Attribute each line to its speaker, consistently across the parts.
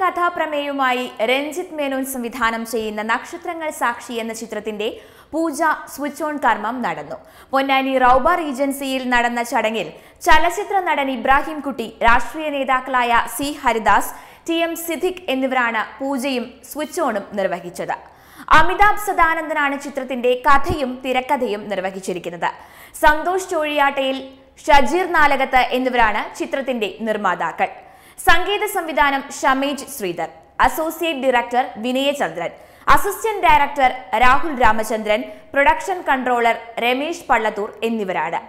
Speaker 1: കഥാപ്രമേയവുമായി രഞ്ജിത്ത് മേനോൻ സംവിധാനം ചെയ്യുന്ന നക്ഷത്രങ്ങൾ സാക്ഷി എന്ന ചിത്രത്തിന്റെ പൂജ സ്വിച്ച് ഓൺ കർമ്മം നടന്നു. പൊന്നാനി റൗബ റീജൻസിയിൽ നടന്ന ചടങ്ങിൽ ചലച്ചിത്ര നടൻ ഇബ്രാഹിം കുട്ടി, രാഷ്ട്രീയ നേതാക്കളായ സി ഹരിദാസ്, ടി.എം. സിദ്ദിഖ് എന്നിവരാണ് പൂജയും സ്വിച്ച് ഓണും നിർവഹിച്ചത്. അമിതാഭ് സദാനന്ദനാണ് ചിത്രത്തിന്റെ കഥയും തിരക്കഥയും നിർവഹിച്ചിരിക്കുന്നത്. സന്തോഷ് ചോഴിയാട്ടയിൽ, ഷജീർ നാലകത്ത് എന്നിവരാണ് ചിത്രത്തിന്റെ നിർമ്മാതാക്കൾ. സംഗീത സംവിധാനം Shamej Sreedhar, associate director Vinayachandran, assistant director Rahul Ramachandran, production controller Ramesh Pallathur എന്നിവരാണ്.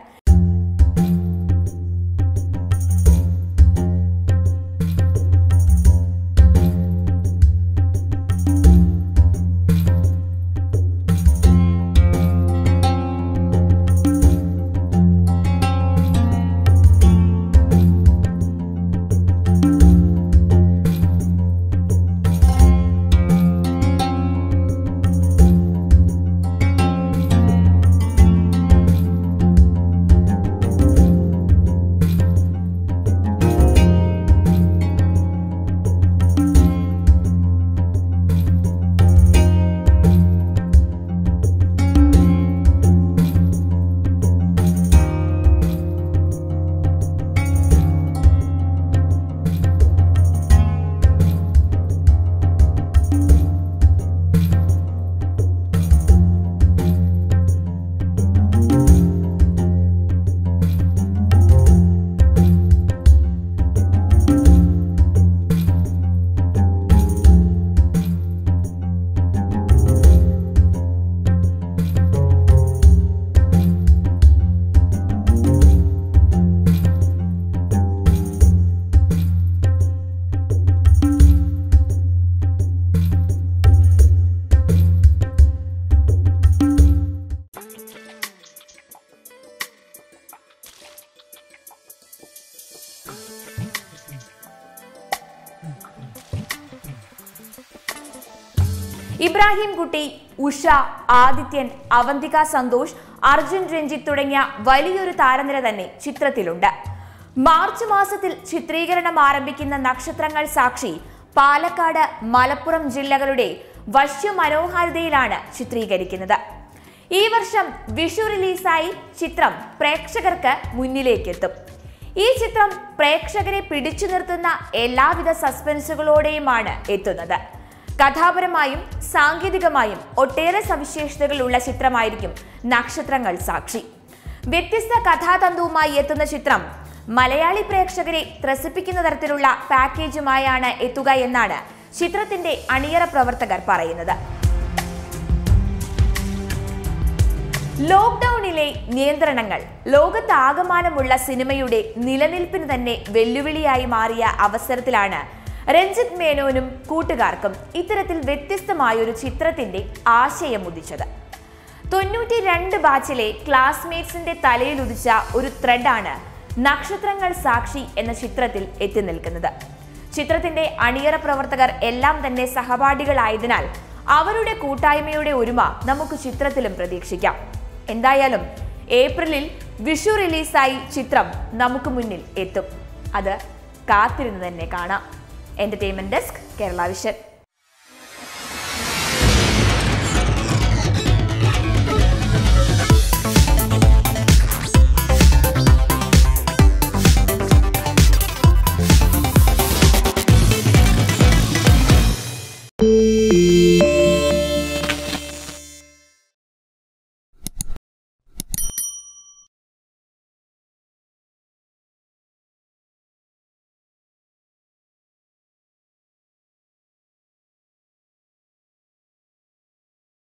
Speaker 1: ഇബ്രാഹിം കുട്ടി, ഉഷ, ആദിത്യൻ, അവന്തിക സന്തോഷ്, അർജുൻ രഞ്ജിത്ത് തുടങ്ങിയ വലിയൊരു താരനിര തന്നെ ചിത്രത്തിലുണ്ട്. മാർച്ച് മാസത്തിൽ ചിത്രീകരണം ആരംഭിക്കുന്ന നക്ഷത്രങ്ങൾ സാക്ഷി പാലക്കാട്, മലപ്പുറം ജില്ലകളുടെ വശ്യമനോഹാരിതയിലാണ് ചിത്രീകരിക്കുന്നത്. ഈ വർഷം വിഷു റിലീസായി ചിത്രം പ്രേക്ഷകർക്ക് മുന്നിലേക്കെത്തും. ഈ ചിത്രം പ്രേക്ഷകരെ പിടിച്ചു നിർത്തുന്ന എല്ലാവിധ സസ്പെൻസുകളോടെയുമാണ് എത്തുന്നത്. കഥാപരമായും സാങ്കേതികമായും ഒട്ടേറെ സവിശേഷതകളുള്ള ചിത്രമായിരിക്കും നക്ഷത്രങ്ങൾ സാക്ഷി. വ്യത്യസ്ത കഥാതന്തുവുമായി എത്തുന്ന ചിത്രം മലയാളി പ്രേക്ഷകരെ ത്രസിപ്പിക്കുന്ന തരത്തിലുള്ള പാക്കേജുമായാണ് എത്തുക എന്നാണ് ചിത്രത്തിന്റെ അണിയറ പ്രവർത്തകർ പറയുന്നത്. ലോക്ക്ഡൌണിലെ നിയന്ത്രണങ്ങൾ ലോകത്താകമാനമുള്ള സിനിമയുടെ നിലനിൽപ്പിന് തന്നെ വെല്ലുവിളിയായി മാറിയ അവസരത്തിലാണ് രഞ്ജിത്ത് മേനോനും കൂട്ടുകാർക്കും ഇത്തരത്തിൽ വ്യത്യസ്തമായൊരു ചിത്രത്തിന്റെ ആശയം ഉദിച്ചത്. 92 ബാച്ചിലെ ക്ലാസ്മേറ്റ്സിന്റെ തലയിലുദിച്ച ഒരു ത്രെഡാണ് നക്ഷത്രങ്ങൾ സാക്ഷി എന്ന ചിത്രത്തിൽ എത്തി നിൽക്കുന്നത്. ചിത്രത്തിന്റെ അണിയറ പ്രവർത്തകർ എല്ലാം തന്നെ സഹപാഠികളായതിനാൽ അവരുടെ കൂട്ടായ്മയുടെ ഒരുമ നമുക്ക് ചിത്രത്തിലും പ്രതീക്ഷിക്കാം. എന്തായാലും ഏപ്രിലിൽ വിഷു റിലീസായി ചിത്രം നമുക്ക് മുന്നിൽ എത്തും. അത് കാത്തിരുന്ന് തന്നെ കാണാം. Entertainment desk, Kerala vision.